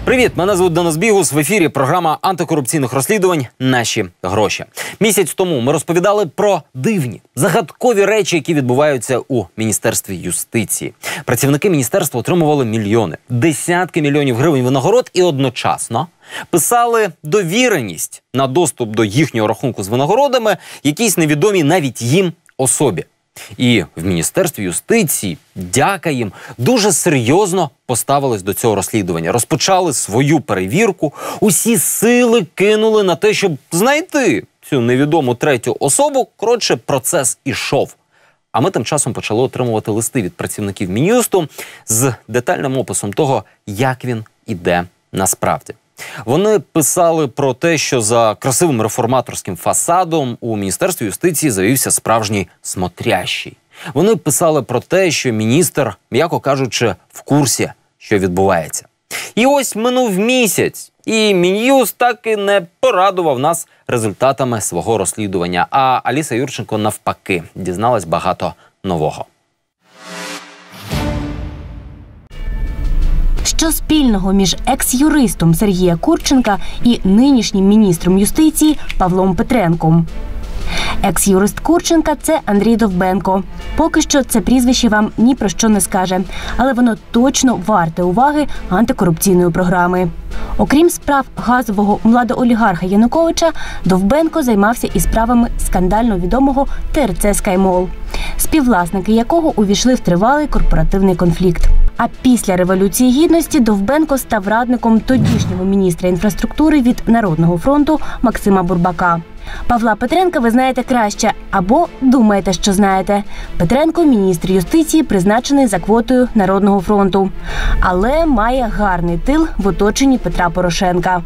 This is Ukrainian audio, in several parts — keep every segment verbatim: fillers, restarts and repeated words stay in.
Привіт, мене звуть Денис Бігус. В ефірі програма антикорупційних розслідувань «Наші гроші». Місяць тому ми розповідали про дивні, загадкові речі, які відбуваються у Міністерстві юстиції. Працівники міністерства отримували мільйони, десятки мільйонів гривень винагород і одночасно писали довіреність на доступ до їхнього рахунку з винагородами якійсь невідомій навіть їм особі. І в Міністерстві юстиції, дяка їм, дуже серйозно поставились до цього розслідування. Розпочали свою перевірку, усі сили кинули на те, щоб знайти цю невідому третю особу. Коротше, процес ішов. А ми тим часом почали отримувати листи від працівників Мін'юсту з детальним описом того, як він іде насправді. Вони писали про те, що за красивим реформаторським фасадом у Міністерстві юстиції завівся справжній смотрящий. Вони писали про те, що міністр, м'яко кажучи, в курсі, що відбувається. І ось минув місяць, і Мін'юст так і не порадував нас результатами свого розслідування. А Аліса Юрченко навпаки дізналась багато нового. Що спільного між екс-юристом Сергія Курченка і нинішнім міністром юстиції Павлом Петренком? Екс-юрист Курченка – це Андрій Довбенко. Поки що це прізвище вам ні про що не скаже, але воно точно варте уваги антикорупційної програми. Окрім справ газового младоолігарха Януковича, Довбенко займався і справами скандально відомого Те Ер Це «Скаймол», співвласники якого увійшли в тривалий корпоративний конфлікт. А після Революції Гідності Довбенко став радником тодішнього міністра інфраструктури від Народного фронту Максима Бурбака. Павла Петренка ви знаєте краще, або думаєте, що знаєте. Петренко – міністр юстиції, призначений за квотою Народного фронту. Але має гарний тил в оточенні Петра Порошенка.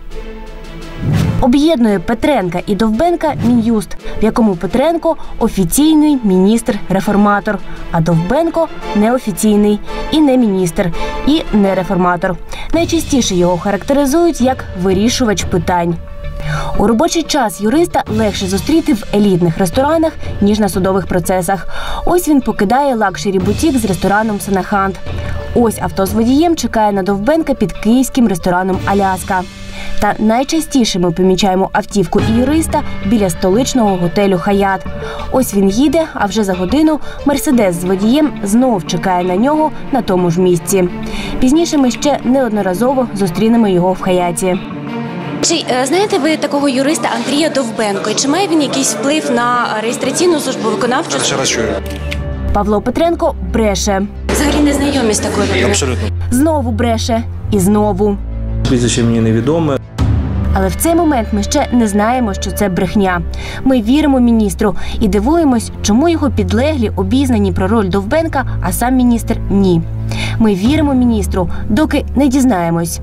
Об'єднує Петренка і Довбенка Мін'юст, в якому Петренко – офіційний міністр-реформатор, а Довбенко – неофіційний і не міністр, і не реформатор. Найчастіше його характеризують як вирішувач питань. У робочий час юриста легше зустріти в елітних ресторанах, ніж на судових процесах. Ось він покидає лакшері-бутік з рестораном «Санахант». Ось авто з водієм чекає на Довбенка під київським рестораном «Аляска». Та найчастіше ми помічаємо автівку і юриста біля столичного готелю «Хаят». Ось він їде, а вже за годину «Мерседес» з водієм знов чекає на нього на тому ж місці. Пізніше ми ще неодноразово зустрінемо його в «Хаяті». Чи знаєте ви такого юриста Андрія Довбенко? І чи має він якийсь вплив на реєстраційну службу, виконавчу? Ще раз чую. Павло Петренко бреше. Взагалі не знайомі з такою людиною? Абсолютно. Знову бреше. І знову. Прізвище мені невідоме. Але в цей момент ми ще не знаємо, що це брехня. Ми віримо міністру і дивуємось, чому його підлеглі обізнані про роль Довбенка, а сам міністр – ні. Ми віримо міністру, доки не дізнаємось.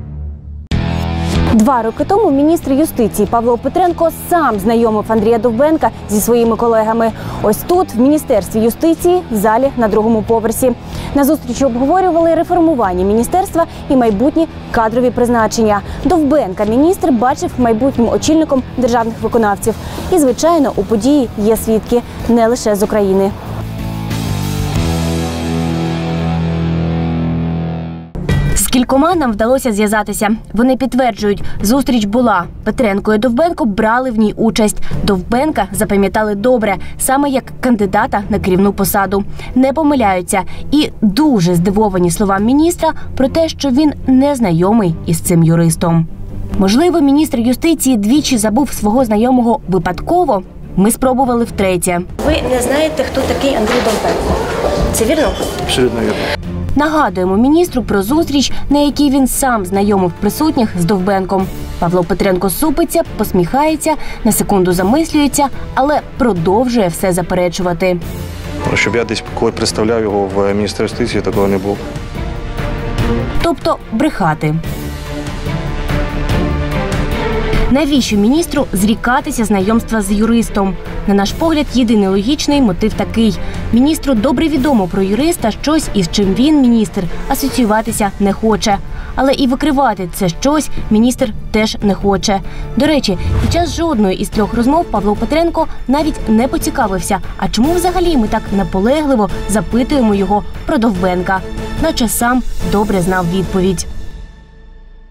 Два роки тому міністр юстиції Павло Петренко сам знайомив Андрія Довбенка зі своїми колегами. Ось тут, в Міністерстві юстиції, в залі на другому поверсі. На зустрічі обговорювали реформування міністерства і майбутні кадрові призначення. Довбенка міністр бачив майбутнім очільником державних виконавців. І, звичайно, у події є свідки не лише з України. З кількома нам вдалося зв'язатися. Вони підтверджують, зустріч була. Петренко і Довбенко брали в ній участь. Довбенка запам'ятали добре, саме як кандидата на керівну посаду. Не помиляються. І дуже здивовані словам міністра про те, що він не знайомий із цим юристом. Можливо, міністр юстиції двічі забув свого знайомого випадково? Ми спробували втретє. Ви не знаєте, хто такий Андрій Довбенко? Це вірно? Абсолютно вірно. Нагадуємо міністру про зустріч, на якій він сам знайомив присутніх з Довбенком. Павло Петренко супиться, посміхається, на секунду замислюється, але продовжує все заперечувати. Щоб я десь коли представляв його в Міністерстві юстиції, такого не було. Тобто брехати. Навіщо міністру зрікатися знайомства з юристом? На наш погляд, єдиний логічний мотив такий. Міністру добре відомо про юриста щось, із чим він, міністр, асоціюватися не хоче. Але і викривати це щось міністр теж не хоче. До речі, під час жодної із трьох розмов Павло Петренко навіть не поцікавився, а чому взагалі ми так наполегливо запитуємо його про Довбенка. Наче сам добре знав відповідь.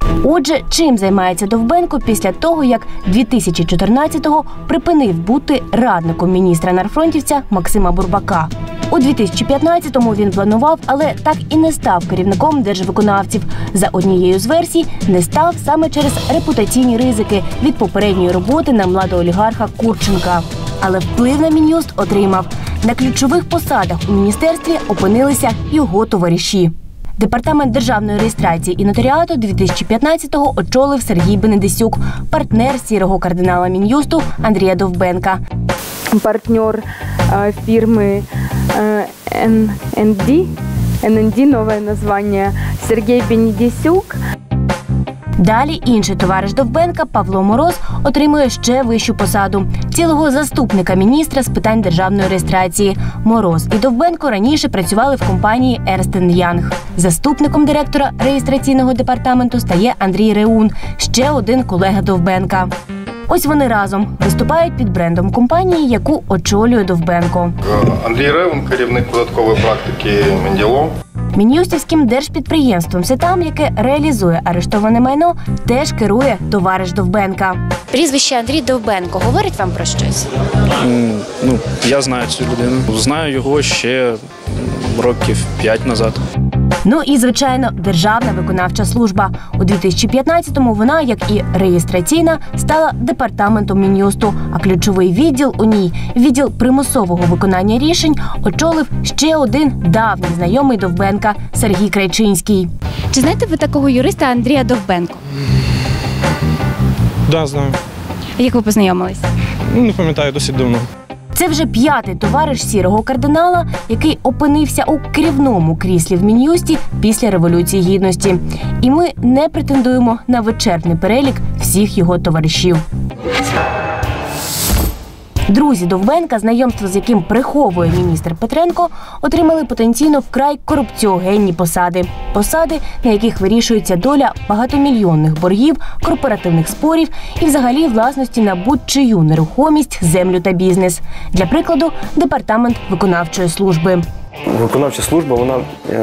Отже, чим займається Довбенко після того, як дві тисячі чотирнадцятого припинив бути радником міністра-нарфронтівця Максима Бурбака? У дві тисячі п'ятнадцятому він планував, але так і не став керівником держвиконавців. За однією з версій, не став саме через репутаційні ризики від попередньої роботи на младоолігарха Курченка. Але вплив на Мін'юст отримав. На ключових посадах у міністерстві опинилися його товариші. Департамент державної реєстрації і нотаріату дві тисячі п'ятнадцятого очолив Сергій Бенедисюк, партнер сірого кардинала Мін'юсту Андрія Довбенка. Партнер э, фирмы э, эн ен ді, эн ен ді, новое название, Сергей Бенедисюк. Далі інший товариш Довбенка Павло Мороз отримує ще вищу посаду – цілого заступника міністра з питань державної реєстрації. Мороз і Довбенко раніше працювали в компанії Ернст енд Янг. Заступником директора реєстраційного департаменту стає Андрій Реун, ще один колега Довбенка. Ось вони разом виступають під брендом компанії, яку очолює Довбенко. Андрій Реун, керівник податкової практики Менділо. Мін'юстівським держпідприємством «Сетам», яке реалізує арештоване майно, теж керує товариш Довбенка. Прізвище Андрій Довбенко говорить вам про щось? Mm, ну, я знаю цю людину. Знаю його ще років п'ять назад. Ну і, звичайно, Державна виконавча служба. У дві тисячі п'ятнадцятому вона, як і реєстраційна, стала департаментом Мін'юсту, а ключовий відділ у ній, відділ примусового виконання рішень, очолив ще один давній знайомий Довбенка – Сергій Крайчинський. Чи знаєте ви такого юриста Андрія Довбенко? Да, знаю. Як ви познайомились? Не пам'ятаю, досить давно. Це вже п'ятий товариш сірого кардинала, який опинився у керівному кріслі в Мін'юсті після Революції Гідності. І ми не претендуємо на вичерпний перелік всіх його товаришів. Друзі Довбенка, знайомство з яким приховує міністр Петренко, отримали потенційно вкрай корупціогенні посади. Посади, на яких вирішується доля багатомільйонних боргів, корпоративних спорів і взагалі власності на будь-чию нерухомість, землю та бізнес. Для прикладу, департамент виконавчої служби. Виконавча служба, вона е,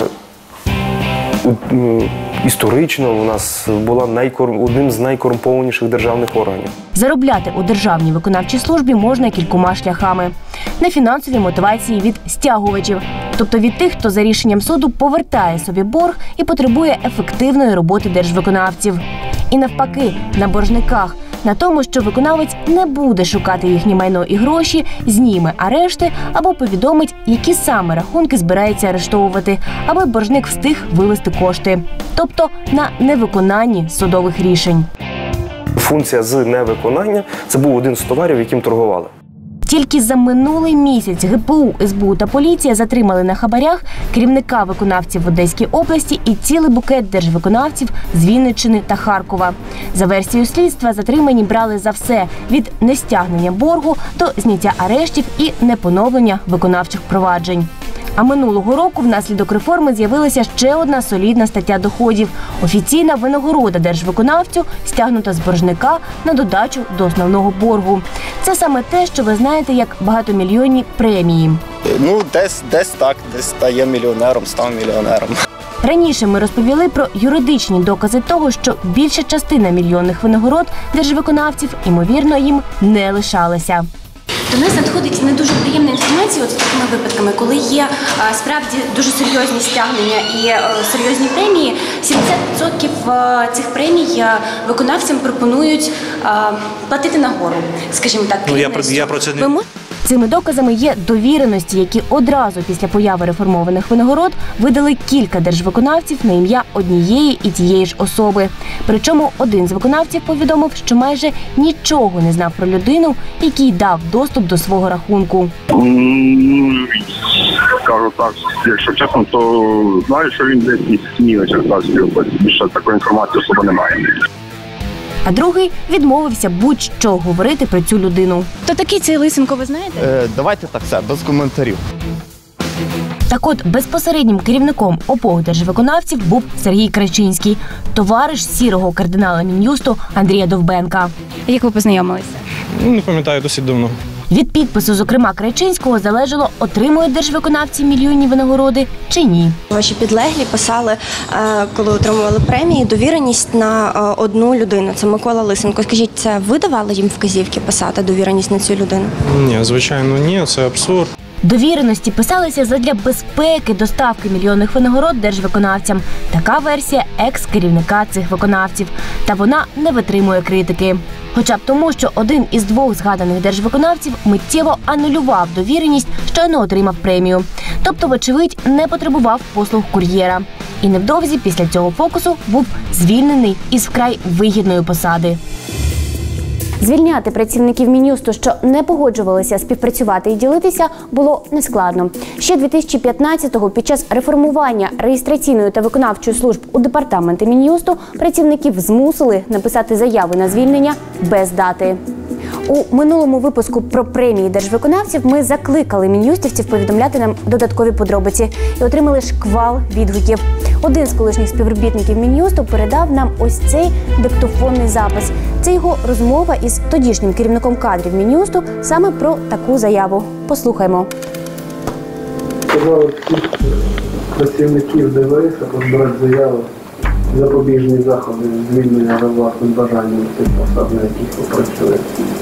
е, історично у нас була найкор... одним з найкорумпованіших державних органів. Заробляти у державній виконавчій службі можна кількома шляхами. На фінансові мотивації від стягувачів, тобто від тих, хто за рішенням суду повертає собі борг і потребує ефективної роботи держвиконавців. І навпаки, на боржниках, на тому, що виконавець не буде шукати їхнє майно і гроші, зніме арешти або повідомить, які саме рахунки збирається арештовувати, аби боржник встиг вивести кошти. Тобто на невиконанні судових рішень. Функція з невиконання – це був один з товарів, яким торгували. Тільки за минулий місяць ге пе у, ес бе у та поліція затримали на хабарях керівника виконавців в Одеській області і цілий букет держвиконавців з Вінниччини та Харкова. За версією слідства, затримані брали за все – від нестягнення боргу до зняття арештів і непоновлення виконавчих проваджень. А минулого року внаслідок реформи з'явилася ще одна солідна стаття доходів – офіційна винагорода держвиконавцю, стягнута з боржника на додачу до основного боргу. Це саме те, що ви знаєте як багатомільйонні премії. Ну, десь, десь так, десь стає мільйонером, став мільйонером. Раніше ми розповіли про юридичні докази того, що більша частина мільйонних винагород держвиконавців, ймовірно, їм не лишалася. До нас надходить не дуже приємна інформація от з такими випадками, коли є а, справді дуже серйозні стягнення і а, серйозні премії. сімдесят відсотків а, цих премій а, виконавцям пропонують а, платити нагору, скажімо так. Ну, я, я про це не... Ви мож... Цими доказами є довіреності, які одразу після появи реформованих винагород видали кілька держвиконавців на ім'я однієї і тієї ж особи. Причому один з виконавців повідомив, що майже нічого не знав про людину, який дав доступ до свого рахунку. Кажу так, якщо чесно, то знаю, що він десь із СМІ на Черкаській області. Більше такої інформації особи немає. А другий відмовився будь-що говорити про цю людину. Хто такий цей Лисенко, ви знаєте? Е, давайте так, все, без коментарів. Так от, безпосереднім керівником обох держвиконавців був Сергій Крайчинський, товариш сірого кардинала Мін'юсту Андрія Довбенка. Як ви познайомилися? Не пам'ятаю, досить давно. Від підпису, зокрема, Крайчинського залежало, отримують держвиконавці мільйонні винагороди чи ні. Ваші підлеглі писали, коли отримували премії, довіреність на одну людину. Це Микола Лисенко. Скажіть, це ви давали їм вказівки писати довіреність на цю людину? Ні, звичайно, ні, це абсурд. Довіреності писалися задля безпеки доставки мільйонних винагород держвиконавцям. Така версія екс-керівника цих виконавців. Та вона не витримує критики. Хоча б тому, що один із двох згаданих держвиконавців миттєво анулював довіреність, щойно отримав премію. Тобто, вочевидь, не потребував послуг кур'єра. І невдовзі після цього фокусу був звільнений із вкрай вигідної посади. Звільняти працівників Мін'юсту, що не погоджувалися співпрацювати і ділитися, було нескладно. Ще дві тисячі п'ятнадцятого під час реформування реєстраційної та виконавчої служб у департаменти Мін'юсту працівників змусили написати заяви на звільнення без дати. У минулому випуску про премії держвиконавців ми закликали мін'юстівців повідомляти нам додаткові подробиці і отримали шквал відгуків. Один з колишніх співробітників Мін'юсту передав нам ось цей диктофонний запис. Це його розмова із тодішнім керівником кадрів Мін'юсту саме про таку заяву. Послухаймо. Сказали всіх працівників ДВС розбирати заяви, запобіжні заходи, звільнення за власним бажанням тих посад, на яких ви працюєте.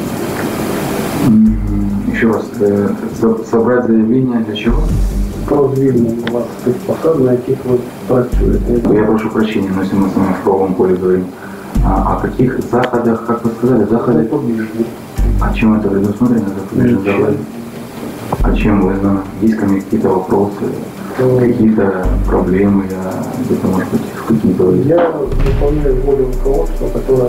Еще раз, собрать заявление для чего? Про звільнення вас з тих посад, на яких ви працюєте. Я прошу прощения, но если мы с вами в правовом поле говорим. А о каких заходах, как вы сказали, заходы? Запобіжні. А чем это предусмотрено, запобежные заходы? А чем вызвано? Есть ко мне какие-то вопросы, какие-то проблемы, где-то, может быть, в какие-то... Я выполняю волю руководства, которое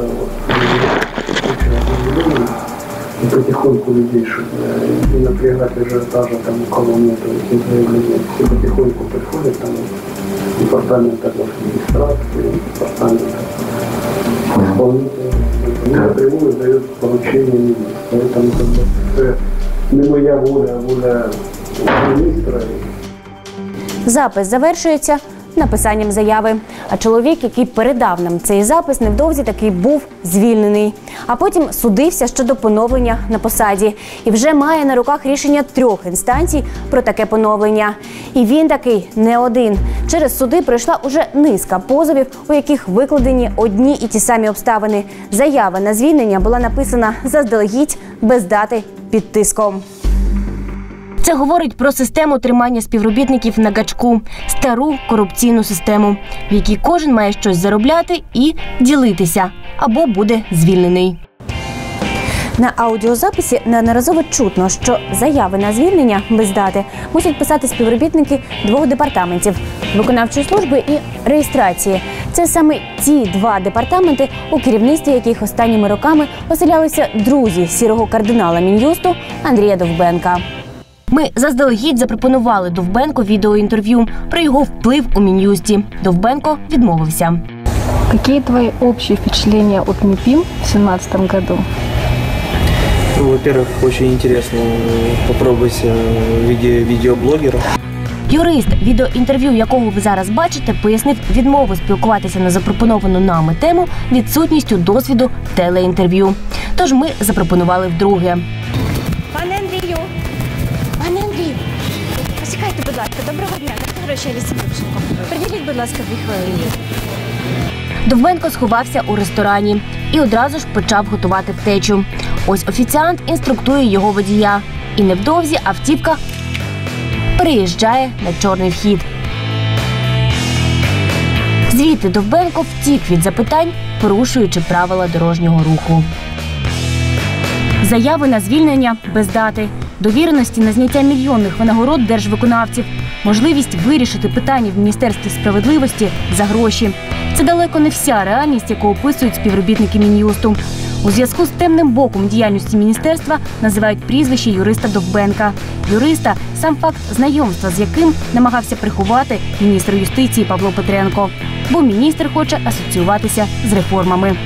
и потихоньку людей, чтобы не напрягать ажиотажа, там, у кого нет этих заявлений. Все потихоньку приходят, там, департамент администрации, департамент исполнителя. Мне напрямую дает поручение министра. Поэтому, как бы, это не моя воля, а воля министра. Запис завершується написанням заяви. А чоловік, який передав нам цей запис, невдовзі таки був звільнений. А потім судився щодо поновлення на посаді. І вже має на руках рішення трьох інстанцій про таке поновлення. І він такий не один. Через суди пройшла уже низка позовів, у яких викладені одні і ті самі обставини. Заява на звільнення була написана заздалегідь, без дати, під тиском. Це говорить про систему тримання співробітників на гачку, стару корупційну систему, в якій кожен має щось заробляти і ділитися, або буде звільнений. На аудіозаписі неодноразово чутно, що заяви на звільнення без дати мусять писати співробітники двох департаментів – виконавчої служби і реєстрації. Це саме ті два департаменти, у керівництві яких останніми роками оселялися друзі сірого кардинала Мін'юсту Андрія Довбенка. Ми заздалегідь запропонували Довбенку відеоінтерв'ю про його вплив у Мін'юсті. Довбенко відмовився. Які твої общі впечатлення від МІПІМ в дві тисячі сімнадцятому році? Ну, во-первых, очень интересно попробовать в виде видеоблогера. Юрист, відеоінтерв'ю якого ви зараз бачите, пояснив відмову спілкуватися на запропоновану нами тему відсутністю досвіду телеінтерв'ю. Тож ми запропонували вдруге. Пане Андрію, пане Андрію, почекайте, будь ласка, доброго дня, так гроші Алісі Бабченко. Приділіть, будь ласка, дві хвилини. Довбенко сховався у ресторані і одразу ж почав готувати втечу. Ось офіціант інструктує його водія. І невдовзі автівка переїжджає на чорний вхід. Звідти Довбенко втік від запитань, порушуючи правила дорожнього руху. Заяви на звільнення без дати, довіреності на зняття мільйонних винагород держвиконавців, можливість вирішити питання в Міністерстві справедливості за гроші. Це далеко не вся реальність, яку описують співробітники Мін'юсту. У зв'язку з темним боком діяльності міністерства називають прізвище юриста Довбенка. Юриста, сам факт знайомства з яким намагався приховати міністр юстиції Павло Петренко. Бо міністр хоче асоціюватися з реформами.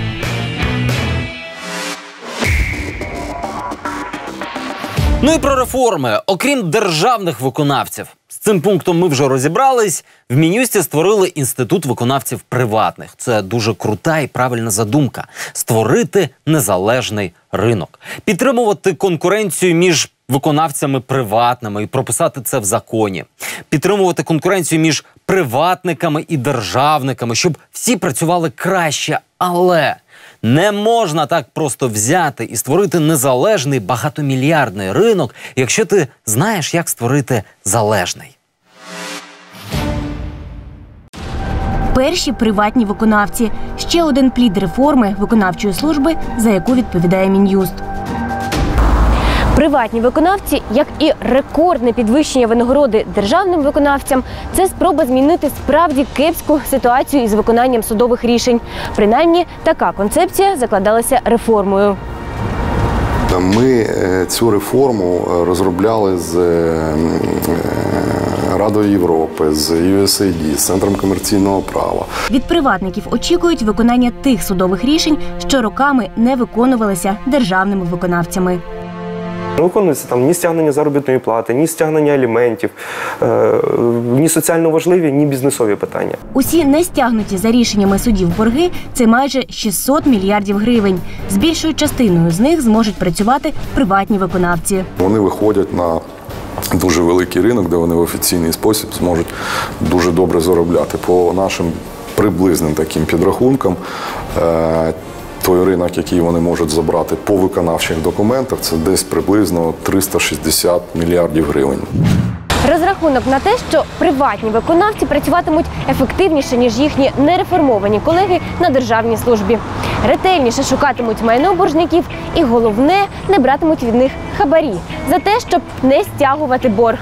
Ну і про реформи. Окрім державних виконавців, цим пунктом ми вже розібрались. В Мін'юсті створили інститут виконавців приватних. Це дуже крута і правильна задумка – створити незалежний ринок. Підтримувати конкуренцію між виконавцями приватними і прописати це в законі. Підтримувати конкуренцію між приватниками і державниками, щоб всі працювали краще. Але не можна так просто взяти і створити незалежний багатомільярдний ринок, якщо ти знаєш, як створити залежний. Перші приватні виконавці – ще один плід реформи виконавчої служби, за яку відповідає Мін'юст. Приватні виконавці, як і рекордне підвищення винагороди державним виконавцям, це спроба змінити справді кепську ситуацію із виконанням судових рішень. Принаймні, така концепція закладалася реформою. Ми цю реформу розробляли з Радою Європи, з ю ес ей ді, з Центром комерційного права. Від приватників очікують виконання тих судових рішень, що роками не виконувалися державними виконавцями. Не виконується там ні стягнення заробітної плати, ні стягнення аліментів, е, ні соціально важливі, ні бізнесові питання. Усі не стягнуті за рішеннями судів борги – це майже шістсот мільярдів гривень. З більшою частиною з них зможуть працювати приватні виконавці. Вони виходять на дуже великий ринок, де вони в офіційний спосіб зможуть дуже добре заробляти. По нашим приблизним таким підрахункам, е, той ринок, який вони можуть забрати по виконавчих документах, це десь приблизно триста шістдесят мільярдів гривень. Розрахунок на те, що приватні виконавці працюватимуть ефективніше, ніж їхні нереформовані колеги на державній службі. Ретельніше шукатимуть майно боржників і, головне, не братимуть від них хабарі за те, щоб не стягувати борг.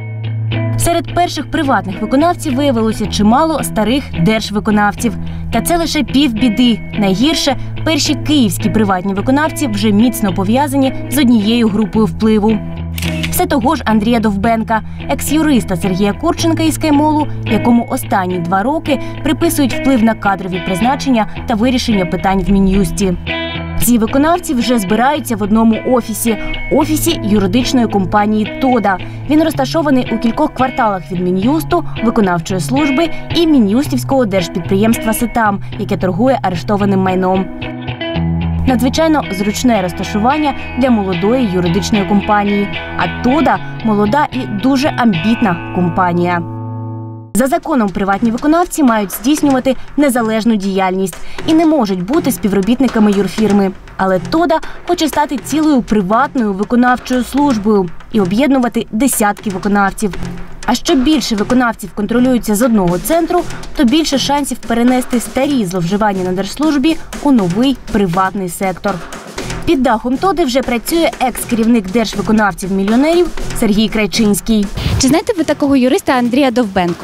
Серед перших приватних виконавців виявилося чимало старих держвиконавців. Та це лише півбіди. Найгірше – перші київські приватні виконавці вже міцно пов'язані з однією групою впливу. Все того ж Андрія Довбенка, екс-юриста Сергія Курченка із Каймолу, якому останні два роки приписують вплив на кадрові призначення та вирішення питань в Мін'юсті. Ці виконавці вже збираються в одному офісі – офісі юридичної компанії «Тода». Він розташований у кількох кварталах від Мін'юсту, виконавчої служби і Мін'юстівського держпідприємства «Сетам», яке торгує арештованим майном. Надзвичайно зручне розташування для молодої юридичної компанії. А «Тода» – молода і дуже амбітна компанія. За законом приватні виконавці мають здійснювати незалежну діяльність і не можуть бути співробітниками юрфірми. Але «Тода» хоче стати цілою приватною виконавчою службою і об'єднувати десятки виконавців. А що більше виконавців контролюються з одного центру, то більше шансів перенести старі зловживання на держслужбі у новий приватний сектор. Під дахом «Тоди» вже працює екс-керівник держвиконавців-мільйонерів Сергій Крайчинський. Чи знаєте ви такого юриста Андрія Довбенко?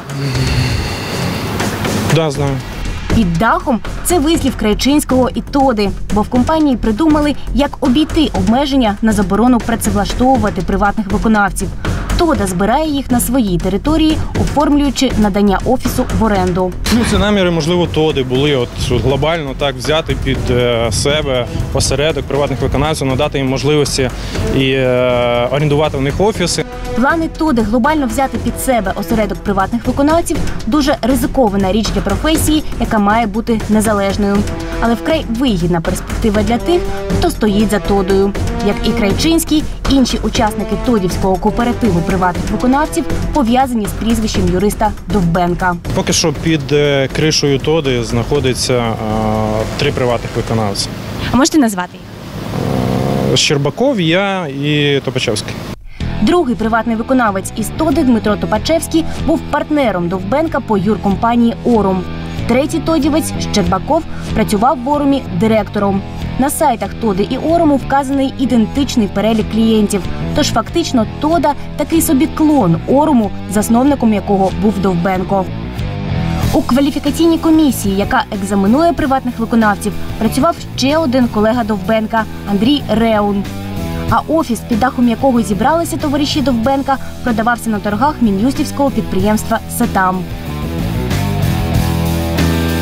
Да, знаю. Під дахом – це вислів Крайчинського і «Тоди», бо в компанії придумали, як обійти обмеження на заборону працевлаштовувати приватних виконавців. «Тода» збирає їх на своїй території, оформлюючи надання офісу в оренду. Ну, ці наміри, можливо, «Тоди» були от, глобально так взяти під е, себе осередок приватних виконавців, надати їм можливості і е, орендувати в них офіси. Плани «Тоди» глобально взяти під себе осередок приватних виконавців – дуже ризикована річ для професії, яка має бути незалежною. Але вкрай вигідна перспектива для тих, хто стоїть за «Тодою». Як і Крайчинський, інші учасники тодівського кооперативу приватних виконавців пов'язані з прізвищем юриста Довбенка. Поки що під е, кришою «Тоди» знаходиться е, три приватних виконавці. А можете назвати їх? Е, Щербаков, я і Топачевський. Другий приватний виконавець із «Тоди» Дмитро Топачевський був партнером Довбенка по юркомпанії «Орум». Третій тодівець Щербаков працював в «Орумі» директором. На сайтах «Тоди» і «Оруму» вказаний ідентичний перелік клієнтів. Тож фактично «Тода» – такий собі клон «Оруму», засновником якого був Довбенко. У кваліфікаційній комісії, яка екзаменує приватних виконавців, працював ще один колега Довбенка – Андрій Реун. А офіс, під дахом якого зібралися товариші Довбенка, продавався на торгах Мін'юстівського підприємства «Сетам».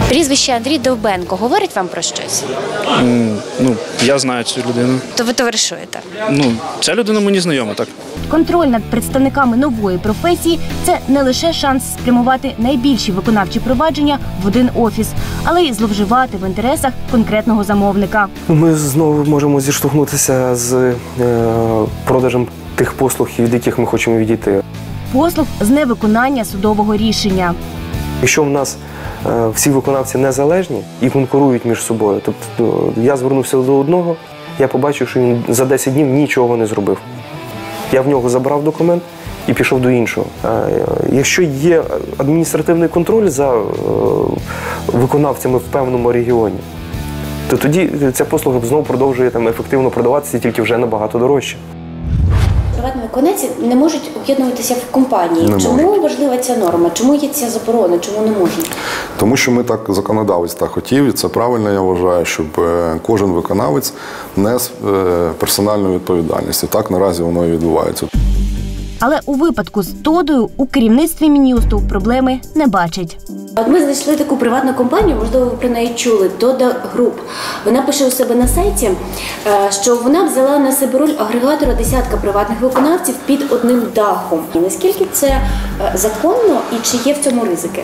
Прізвище Андрій Довбенко говорить вам про щось? М, Ну, я знаю цю людину. То ви товаришуєте? Ну, ця людина мені знайома, так. Контроль над представниками нової професії – це не лише шанс спрямувати найбільші виконавчі провадження в один офіс, але й зловживати в інтересах конкретного замовника. Ми знову можемо зіштовхнутися з е, продажем тих послуг, від яких ми хочемо відійти. Послуг з невиконання судового рішення. Якщо в нас е, всі виконавці незалежні і конкурують між собою, тобто я звернувся до одного, я побачив, що він за десять днів нічого не зробив. Я в нього забрав документ і пішов до іншого. Е, якщо є адміністративний контроль за е, виконавцями в певному регіоні, то тоді ця послуга знову продовжує там ефективно продаватися, тільки вже набагато дорожче. Приватні виконавці не можуть об'єднуватися в компанії. Не Чому можуть. важлива ця норма? Чому є ця заборона? Чому не можуть? Тому що ми так, законодавець так хотів, і це правильно, я вважаю, щоб е, кожен виконавець нес е, персональну відповідальність. І так наразі воно і відбувається. Але у випадку з Тодою у керівництві Мін'юсту проблеми не бачать. От ми знайшли таку приватну компанію, можливо, ви про неї чули, Toda Group. Вона пише у себе на сайті, що вона взяла на себе роль агрегатора десятка приватних виконавців під одним дахом. І наскільки це законно і чи є в цьому ризики?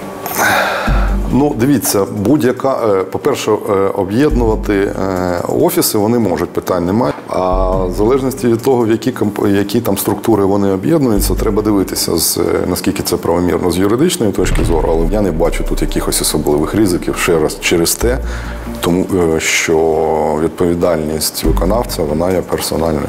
Ну, дивіться, будь-яка, по-перше, об'єднувати офіси вони можуть, питань немає. А в залежності від того, в які, які там структури вони об'єднуються, треба дивитися, з, наскільки це правомірно з юридичної точки зору, але я не бачу тут якихось особливих ризиків ще раз через те, тому що відповідальність виконавця, вона є персональною.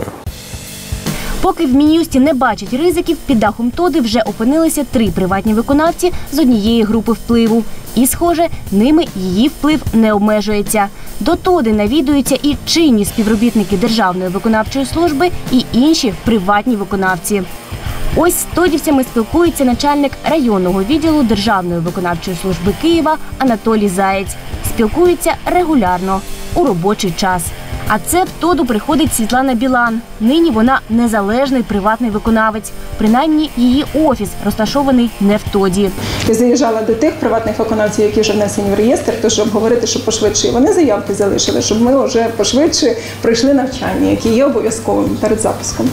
Поки в Мін'юсті не бачать ризиків, під дахом Тоди вже опинилися три приватні виконавці з однієї групи впливу. І, схоже, ними її вплив не обмежується. До Тоди навідуються і чинні співробітники Державної виконавчої служби, і інші приватні виконавці. Ось з тодівцями спілкується начальник районного відділу Державної виконавчої служби Києва Анатолій Заєць. Спілкуються регулярно, у робочий час. А це в Тоду приходить Світлана Білан. Нині вона незалежний приватний виконавець. Принаймні, її офіс розташований не в Тоді. Я заїжджала до тих приватних виконавців, які вже внесені в реєстр, тож обговорити, що пошвидше. Вони заявки залишили, щоб ми вже пошвидше пройшли навчання, які є обов'язковим перед запуском.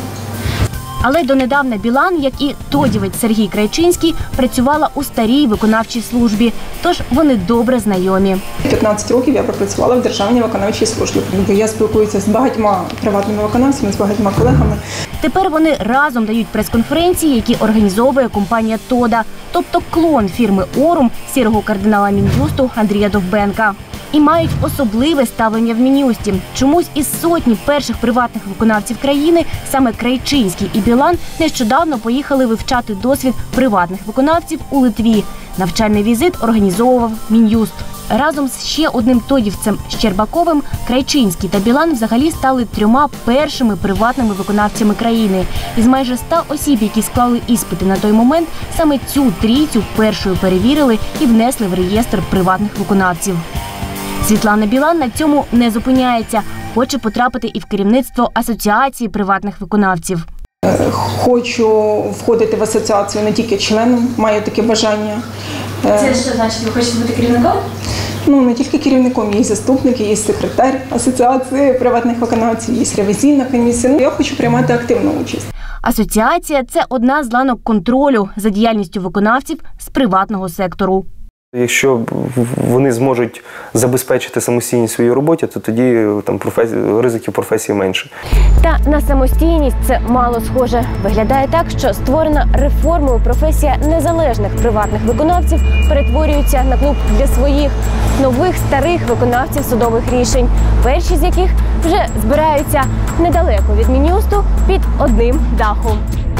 Але донедавна Білан, як і тодівець Сергій Крайчинський, працювала у старій виконавчій службі, тож вони добре знайомі. п'ятнадцять років я пропрацювала в Державній виконавчій службі. Я спілкуюся з багатьма приватними виконавцями, з багатьма колегами. Тепер вони разом дають прес-конференції, які організовує компанія Тода, тобто клон фірми Орум сірого кардинала Мін'юсту Андрія Довбенка. І мають особливе ставлення в Мін'юсті. Чомусь із сотні перших приватних виконавців країни саме Крайчинський і Білан нещодавно поїхали вивчати досвід приватних виконавців у Литві. Навчальний візит організовував Мін'юст. Разом з ще одним тодівцем Щербаковим Крайчинський та Білан взагалі стали трьома першими приватними виконавцями країни. Із майже ста осіб, які склали іспити на той момент, саме цю трійцю першою перевірили і внесли в реєстр приватних виконавців. Світлана Білан на цьому не зупиняється. Хоче потрапити і в керівництво Асоціації приватних виконавців. Хочу входити в асоціацію не тільки членом, маю таке бажання. Це що значить, ви хочете бути керівником? Ну, не тільки керівником, є і заступник, є і секретар Асоціації приватних виконавців, є ревізійна комісія. Ну, я хочу приймати активну участь. Асоціація – це одна з ланок контролю за діяльністю виконавців з приватного сектору. Якщо вони зможуть забезпечити самостійність в своїй роботі, то тоді там професії, ризиків професії менше. Та на самостійність це мало схоже. Виглядає так, що створена реформою професія незалежних приватних виконавців перетворюється на клуб для своїх нових старих виконавців судових рішень, перші з яких вже збираються недалеко від Мін'юсту під одним дахом.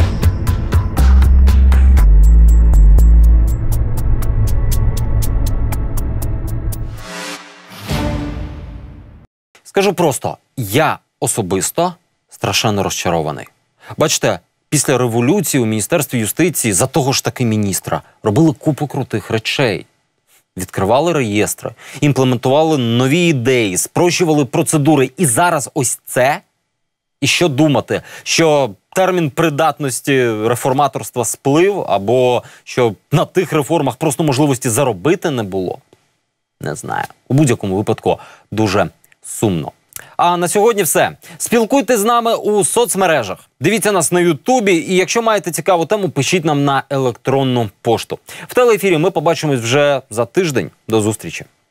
Скажу просто, я особисто страшенно розчарований. Бачите, після революції у Міністерстві юстиції за того ж таки міністра робили купу крутих речей. Відкривали реєстри, імплементували нові ідеї, спрощували процедури. І зараз ось це? І що думати? Що термін придатності реформаторства сплив? Або що на тих реформах просто можливості заробити не було? не знаю. У будь-якому випадку дуже сумно. А на сьогодні все. Спілкуйтесь з нами у соцмережах. Дивіться нас на Ютубі. І якщо маєте цікаву тему, пишіть нам на електронну пошту. В телеефірі ми побачимось вже за тиждень. До зустрічі.